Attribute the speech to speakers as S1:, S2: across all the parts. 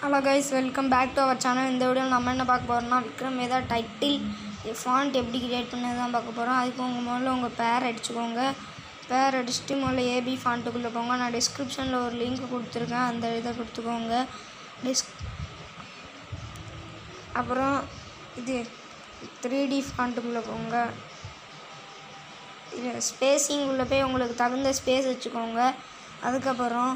S1: Hello guys, welcome back to our channel. இந்த வீடியோவில் நம்ம என்ன பார்க்க போகிறோம்னா விக்ரம் வேதா டைட்டில் ஃபாண்ட் எப்படி கிரியேட் பண்ணது தான் பார்க்க போகிறோம். அதுக்கு முதல்ல உங்கள் பேர் அடிச்சுக்கோங்க. பேர் அடிச்சுட்டு முதல்ல ஏபி ஃபாண்ட்டுக்குள்ளே போங்க. நான் டிஸ்கிரிப்ஷனில் ஒரு லிங்க் கொடுத்துருக்கேன், அந்த இதை கொடுத்துக்கோங்க. அப்புறம் இது 3D ஃபாண்ட்டுக்குள்ளே போங்க. இது ஸ்பேஸிங் உள்ளே போய் உங்களுக்கு தகுந்த ஸ்பேஸ் வச்சுக்கோங்க. அதுக்கப்புறம்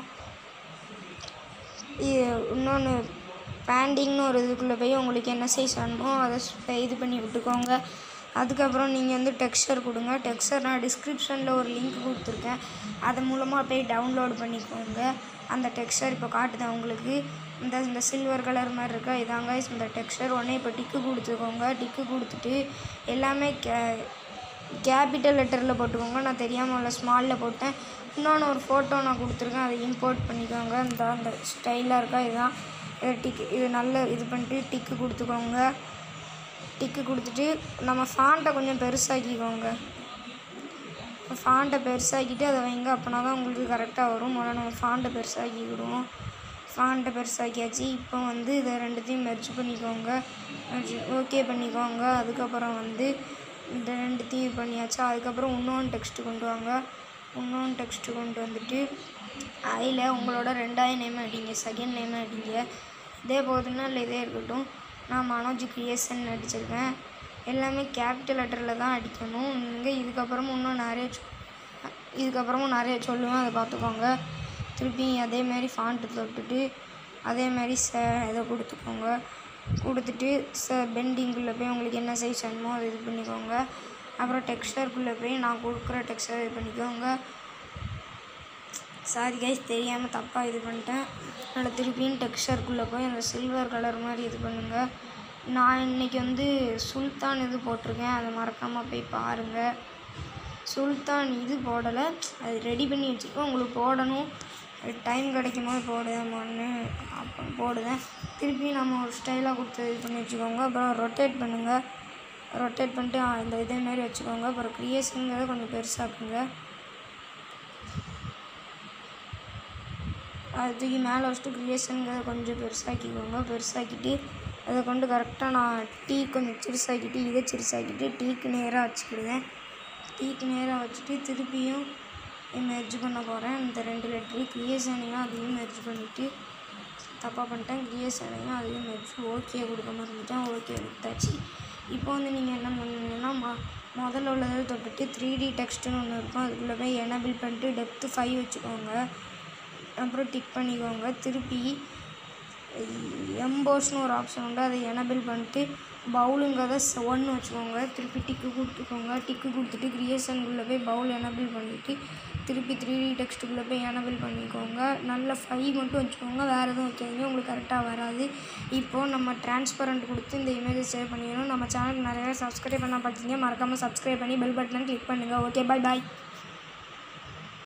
S1: இன்னொன்று பேண்டிங்னு ஒரு இதுக்குள்ளே போய் உங்களுக்கு என்ன சைஸ் வேணுமோ அதை இது பண்ணி விட்டுக்கோங்க. அதுக்கப்புறம் நீங்கள் வந்து டெக்ஸ்சர் கொடுங்க. டெக்ஸ்சர் நான் டிஸ்கிரிப்ஷனில் ஒரு லிங்க் கொடுத்துருக்கேன், அது மூலமாக போய் டவுன்லோட் பண்ணிக்கோங்க. அந்த டெக்ஸ்சர் இப்போ காட்டுதான் உங்களுக்கு. இந்த சில்வர் கலர் மாதிரி இருக்கா, இதாங்க இந்த டெக்ஸ்சர். உடனே இப்போ டிக்கு கொடுத்துக்கோங்க. டிக்கு கொடுத்துட்டு எல்லாமே கேபிட்டல் லெட்டரில் போட்டுக்கோங்க. நான் தெரியாமல் இல்லை ஸ்மாலில் போட்டேன். இன்னொன்று ஒரு ஃபோட்டோ நான் கொடுத்துருக்கேன், அதை இம்போர்ட் பண்ணிக்கோங்க. அந்த ஸ்டைலாக இருக்கா, இதுதான் டிக்கு. இது நல்ல இது பண்ணிட்டு டிக்கு கொடுத்துக்கோங்க. டிக்கு கொடுத்துட்டு நம்ம ஃபாண்ட்டை கொஞ்சம் பெருசாக்கிக்கோங்க. ஃபாண்ட்டை பெருசாக்கிட்டு அதை வைங்க, அப்படின்னா தான் உங்களுக்கு கரெக்டாக வரும். முதல்ல நம்ம ஃபாண்ட்டை பெருசாக்கிக்கிடுவோம். ஃபாண்ட்டை பெருசாக்கியாச்சு. இப்போ வந்து இதை ரெண்டுத்தையும் மெர்ஜ் பண்ணிக்கோங்க. ஓகே பண்ணிக்கோங்க. அதுக்கப்புறம் வந்து இந்த ரெண்டுத்தையும் இது பண்ணியாச்சு. அதுக்கப்புறம் இன்னொன்று டெக்ஸ்ட்டு கொண்டு வாங்க. இன்னொன்று டெக்ஸ்ட்டு கொண்டு வந்துட்டு அதில் உங்களோட 2வது நேம் அடிங்க, செகண்ட் நேம் அடிங்க. இதே போதுன்னா இல்லை இதே இருக்கட்டும். நான் மனோஜ் கிரியேஷன் அடிச்சிருக்கேன். எல்லாமே கேபிட்டல் லெட்டரில் தான் அடிக்கணும். நீங்கள் இதுக்கப்புறமும் நிறைய சொல்லுவேன், அதை பார்த்துக்கோங்க. திருப்பி அதேமாரி ஃபாண்ட்டு தொட்டுட்டு அதேமாதிரி இதை கொடுத்துக்கோங்க. கொடுத்துட்டு பெண்டிங்குள்ளே போய் உங்களுக்கு என்ன சைஸ் வேணுமோ அதை இது பண்ணிக்கோங்க. அப்புறம் டெக்ஸ்சருக்குள்ளே போய் நான் கொடுக்குற டெக்ஸ்சர் இது பண்ணிக்கோங்க. சாரி கைஸ், தெரியாமல் தப்பாக இது பண்ணிட்டேன். அதனால் திருப்பியும் டெக்ஸ்சருக்குள்ளே போய் அந்த சில்வர் கலர் மாதிரி இது பண்ணுங்கள். நான் இன்றைக்கி வந்து சுல்தான் இது போட்டிருக்கேன், அதை மறக்காமல் போய் பாருங்கள். சுல்தான் இது போடலை, அது ரெடி பண்ணி வச்சுக்கோ. உங்களுக்கு போடணும், டைம் கிடைக்கும் போது போடுவேன், அப்போ போடுவேன். திருப்பி நம்ம ஒரு ஸ்டைலாக கொடுத்து இது பண்ணி வச்சுக்கோங்க. அப்புறம் ரொட்டேட் பண்ணுங்கள். ரொட்டேட் பண்ணிட்டு இந்த இதேமாரி வச்சுக்கோங்க. அப்புறம் க்ரியேஷனுங்கிறத கொஞ்சம் பெருசாக்குங்க. அது தூக்கி மேலே வச்சுட்டு க்ரியேஷனுங்கிறத கொஞ்சம் பெருசாக்கிக்கோங்க. பெருசாக்கிட்டு அதை கொண்டு கரெக்டாக நான் டீ கொஞ்சம் சிறுசாக்கிட்டு இதை சிறுசாக்கிட்டு டீக்கு நேராக வச்சுக்கிடுவேன். டீக்கு நேராக வச்சுட்டு திருப்பியும் மெர்ஜ் பண்ண போகிறேன். இந்த 2 லெட்ரு க்ரியேஷனையும் அதையும் மெர்ஜ் பண்ணிவிட்டு தப்பாக பண்ணிட்டேன். க்ரியேஷனையும் அதையும் மெர்ஜ் ஓகே கொடுக்க மறந்துட்டேன். ஓகே கொடுத்தாச்சு. இப்போ வந்து நீங்கள் என்ன பண்ணுங்கன்னா முதல்ல உள்ளதை தொட்டுட்டு 3D டெக்ஸ்ட்டுன்னு ஒன்று இருக்கும், அதுக்குள்ளே போய் எனபிள் பண்ணிட்டு டெப்த்து 5 வச்சுக்கோங்க. அப்புறம் டிக் பண்ணிக்கோங்க. திருப்பி எம்போஸ்னு ஒரு ஆப்ஷன் உண்டு, அதை எனபிள் பண்ணிட்டு பவுலுங்கிறத 1 வச்சுக்கோங்க. திருப்பி டிக்கு கொடுத்துக்கோங்க. டிக்கு கொடுத்துட்டு க்ரியேஷனுக்குள்ளே போய் பவுல் எனபிள் பண்ணிவிட்டு திருப்பி 3D டெக்ஸ்ட்டுக்குள்ளே போய் எனபிள் பண்ணிக்கோங்க. நல்ல 5 மட்டும் வச்சுக்கோங்க, வேறு எதுவும் வைக்காதீங்க, உங்களுக்கு கரெக்டாக வராது. இப்போது நம்ம டிரான்ஸ்பரண்ட் கொடுத்து இந்த இமேஜை சேவ் பண்ணிடணும். நம்ம சேனலுக்கு நிறைய சப்ஸ்கிரைப் பண்ண பார்த்தீங்க, மறக்காமல் சப்ஸ்கிரைப் பண்ணி பெல் பட்டனை கிளிக் பண்ணுங்கள். ஓகே, பாய்.